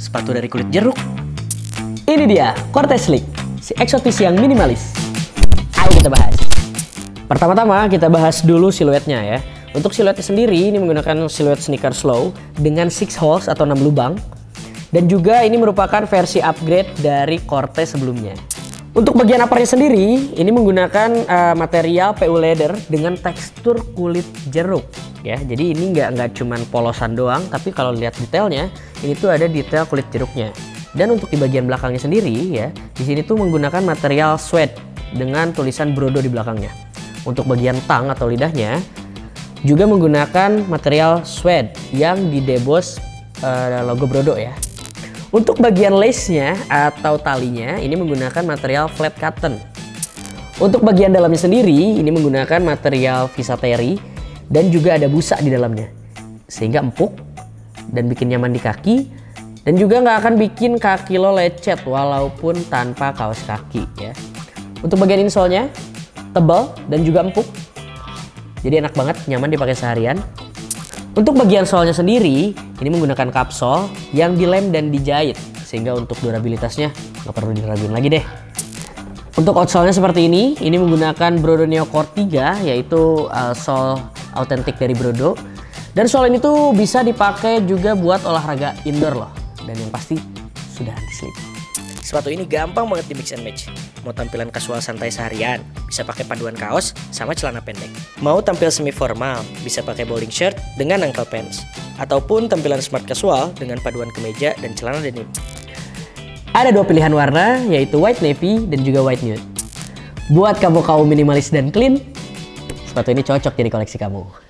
sepatu dari kulit jeruk. Ini dia, Cortez Slick, si eksotis yang minimalis. Ayo kita bahas. Pertama-tama kita bahas dulu siluetnya ya. Untuk siluetnya sendiri, ini menggunakan siluet sneakers low dengan 6 holes atau 6 lubang. Dan juga ini merupakan versi upgrade dari Cortez sebelumnya. Untuk bagian uppernya sendiri, ini menggunakan material PU leather dengan tekstur kulit jeruk. Ya, jadi ini nggak cuman polosan doang, tapi kalau lihat detailnya, ini tuh ada detail kulit jeruknya. Dan untuk di bagian belakangnya sendiri, ya, di sini tuh menggunakan material suede dengan tulisan Brodo di belakangnya. Untuk bagian tang atau lidahnya, juga menggunakan material suede yang didebos logo Brodo ya. Untuk bagian lace-nya atau talinya, ini menggunakan material flat cotton. Untuk bagian dalamnya sendiri, ini menggunakan material Visa Terry dan juga ada busa di dalamnya. Sehingga empuk dan bikin nyaman di kaki dan juga nggak akan bikin kaki lo lecet walaupun tanpa kaos kaki ya. Untuk bagian insole-nya tebal dan juga empuk. Jadi enak banget, nyaman dipakai seharian. Untuk bagian solnya sendiri, ini menggunakan kapsol yang dilem dan dijahit. Sehingga untuk durabilitasnya nggak perlu diraguin lagi deh. Untuk outsole-nya seperti ini menggunakan Brodo Neo Core 3, yaitu sole autentik dari Brodo. Dan sole ini tuh bisa dipakai juga buat olahraga indoor loh. Dan yang pasti sudah anti-slip. Sepatu ini gampang banget di mix and match. Mau tampilan kasual santai seharian, bisa pakai paduan kaos sama celana pendek. Mau tampil semi formal, bisa pakai bowling shirt dengan ankle pants. Ataupun tampilan smart casual dengan paduan kemeja dan celana denim. Ada 2 pilihan warna, yaitu white navy dan juga white nude. Buat kamu kaum minimalis dan clean, sepatu ini cocok jadi koleksi kamu.